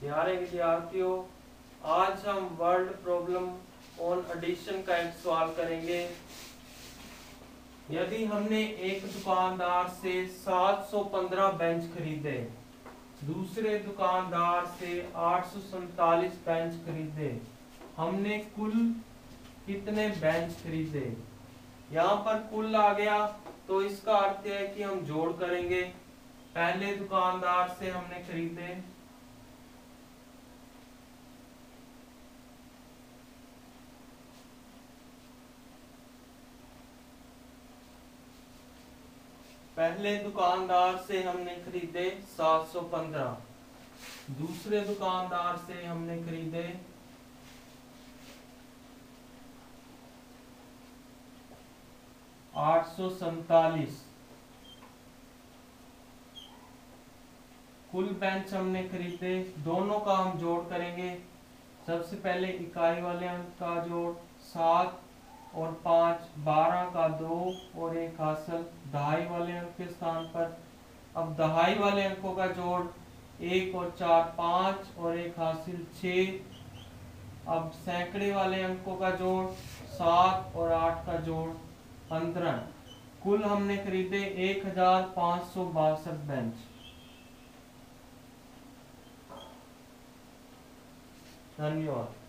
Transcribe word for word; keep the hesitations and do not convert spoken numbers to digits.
प्यारे विद्यार्थियों, आज हम वर्ड प्रॉब्लम ऑन एडिशन का एक सवाल करेंगे। यदि हमने एक दुकानदार से सात सौ पंद्रह बेंच खरीदे, दूसरे दुकानदार से आठ सौ सैतालीस बेंच खरीदे, हमने कुल कितने बेंच खरीदे? यहाँ पर कुल आ गया तो इसका अर्थ है कि हम जोड़ करेंगे। पहले दुकानदार से हमने खरीदे पहले दुकानदार से हमने खरीदे सात सौ पंद्रह, दूसरे दुकानदार से हमने खरीदे आठ सौ सैतालीस। कुल बेंच हमने खरीदे, दोनों का हम जोड़ करेंगे। सबसे पहले इकाई वाले अंक का जोड़ सात और पाँच, बारह का दो और एक हासिल दहाई वाले अंक के स्थान पर। अब दहाई वाले अंकों का जोड़ एक और चार पाँच और एक हासिल छः। अब सैकड़े वाले अंकों का जोड़ सात और आठ का जोड़ पंद्रह। कुल हमने खरीदे एक हजार पाँच सौ बासठ बेंच। धन्यवाद।